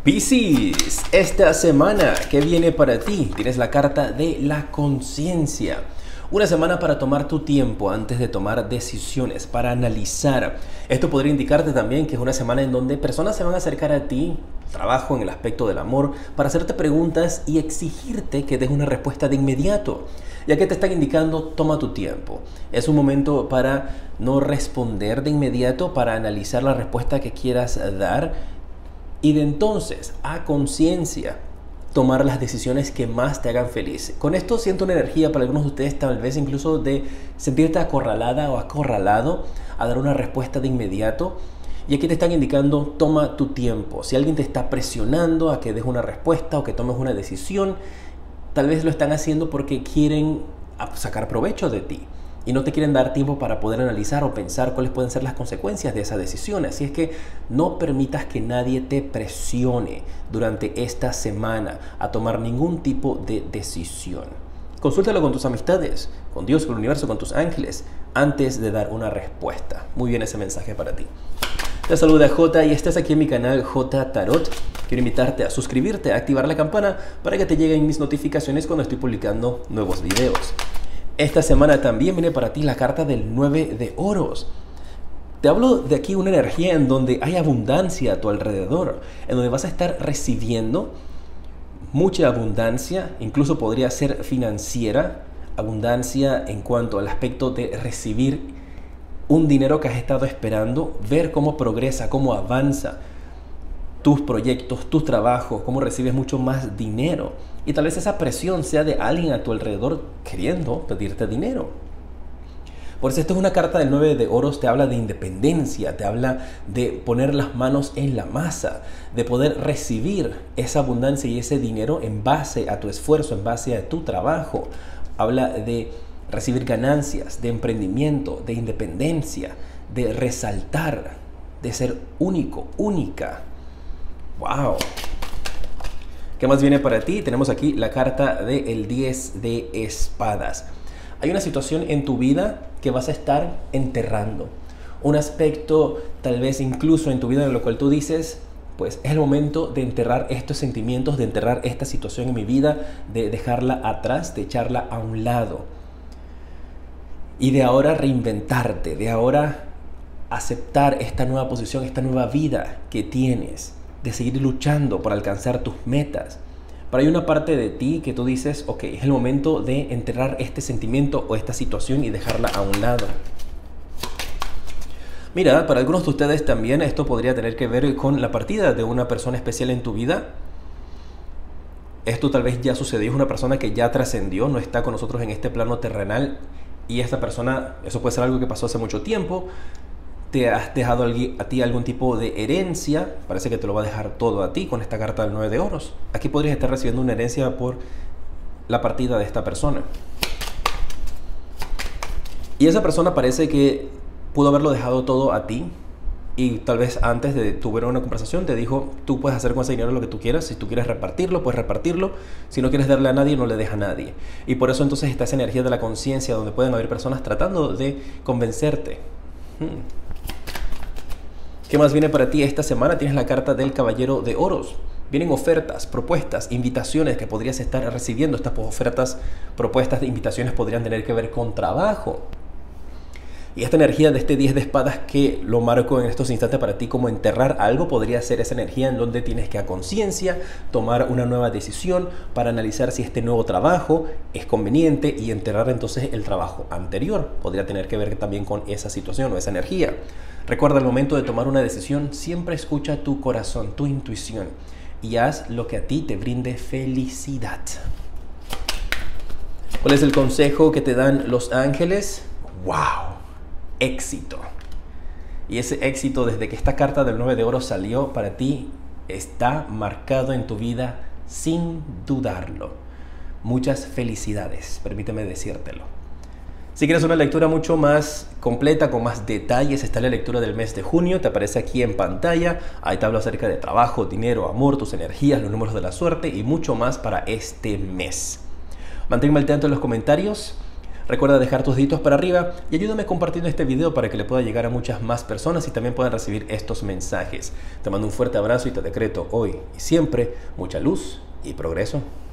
Piscis, esta semana, ¿qué viene para ti? Tienes la carta de la conciencia. Una semana para tomar tu tiempo antes de tomar decisiones, para analizar. Esto podría indicarte también que es una semana en donde personas se van a acercar a ti, trabajo en el aspecto del amor, para hacerte preguntas y exigirte que des una respuesta de inmediato. Ya que te están indicando, toma tu tiempo. Es un momento para no responder de inmediato, para analizar la respuesta que quieras dar y de entonces, a conciencia, tomar las decisiones que más te hagan feliz. Con esto siento una energía para algunos de ustedes, tal vez incluso de sentirte acorralada o acorralado a dar una respuesta de inmediato. Y aquí te están indicando, toma tu tiempo. Si alguien te está presionando a que des una respuesta o que tomes una decisión, tal vez lo están haciendo porque quieren sacar provecho de ti y no te quieren dar tiempo para poder analizar o pensar cuáles pueden ser las consecuencias de esa decisión. Así es que no permitas que nadie te presione durante esta semana a tomar ningún tipo de decisión. Consúltalo con tus amistades, con Dios, con el universo, con tus ángeles, antes de dar una respuesta. Muy bien ese mensaje para ti. Te saluda J y estás aquí en mi canal J Tarot. Quiero invitarte a suscribirte, a activar la campana para que te lleguen mis notificaciones cuando estoy publicando nuevos videos. Esta semana también viene para ti la carta del 9 de oros. Te hablo de aquí una energía en donde hay abundancia a tu alrededor, en donde vas a estar recibiendo mucha abundancia, incluso podría ser financiera, abundancia en cuanto al aspecto de recibir un dinero que has estado esperando, ver cómo progresa, cómo avanza tus proyectos, tus trabajos, cómo recibes mucho más dinero. Y tal vez esa presión sea de alguien a tu alrededor queriendo pedirte dinero. Por eso esto es una carta del 9 de oros, te habla de independencia, te habla de poner las manos en la masa, de poder recibir esa abundancia y ese dinero en base a tu esfuerzo, en base a tu trabajo. Habla de recibir ganancias, de emprendimiento, de independencia, de resaltar, de ser único, única. ¡Wow! ¿Qué más viene para ti? Tenemos aquí la carta del 10 de espadas. Hay una situación en tu vida que vas a estar enterrando. Un aspecto tal vez incluso en tu vida en lo cual tú dices, pues es el momento de enterrar estos sentimientos, de enterrar esta situación en mi vida, de dejarla atrás, de echarla a un lado. Y de ahora reinventarte, de ahora aceptar esta nueva posición, esta nueva vida que tienes, de seguir luchando por alcanzar tus metas. Pero hay una parte de ti que tú dices, ok, es el momento de enterrar este sentimiento o esta situación y dejarla a un lado. Mira, para algunos de ustedes también esto podría tener que ver con la partida de una persona especial en tu vida. Esto tal vez ya sucedió, es una persona que ya trascendió, no está con nosotros en este plano terrenal. Y esta persona, eso puede ser algo que pasó hace mucho tiempo, te has dejado a ti algún tipo de herencia, parece que te lo va a dejar todo a ti con esta carta del 9 de oros. Aquí podrías estar recibiendo una herencia por la partida de esta persona. Y esa persona parece que pudo haberlo dejado todo a ti y tal vez antes de tuviera una conversación te dijo, tú puedes hacer con ese dinero lo que tú quieras, si tú quieres repartirlo, puedes repartirlo, si no quieres darle a nadie, no le dejes a nadie. Y por eso entonces está esa energía de la conciencia donde pueden haber personas tratando de convencerte. ¿Qué más viene para ti esta semana? Tienes la carta del caballero de oros. Vienen ofertas, propuestas, invitaciones que podrías estar recibiendo. Estas ofertas, propuestas de invitaciones podrían tener que ver con trabajo. Y esta energía de este 10 de espadas que lo marco en estos instantes para ti como enterrar algo, podría ser esa energía en donde tienes que a conciencia tomar una nueva decisión para analizar si este nuevo trabajo es conveniente y enterrar entonces el trabajo anterior. Podría tener que ver también con esa situación o esa energía. Recuerda, al momento de tomar una decisión, siempre escucha tu corazón, tu intuición y haz lo que a ti te brinde felicidad. ¿Cuál es el consejo que te dan los ángeles? ¡Wow! Éxito. Y ese éxito, desde que esta carta del 9 de oro salió para ti, está marcado en tu vida sin dudarlo. Muchas felicidades, permíteme decírtelo. Si quieres una lectura mucho más completa, con más detalles, está la lectura del mes de junio, te aparece aquí en pantalla. Ahí te hablo acerca de trabajo, dinero, amor, tus energías, los números de la suerte y mucho más para este mes. Manténme al tanto en los comentarios. Recuerda dejar tus deditos para arriba y ayúdame compartiendo este video para que le pueda llegar a muchas más personas y también puedan recibir estos mensajes. Te mando un fuerte abrazo y te decreto hoy y siempre mucha luz y progreso.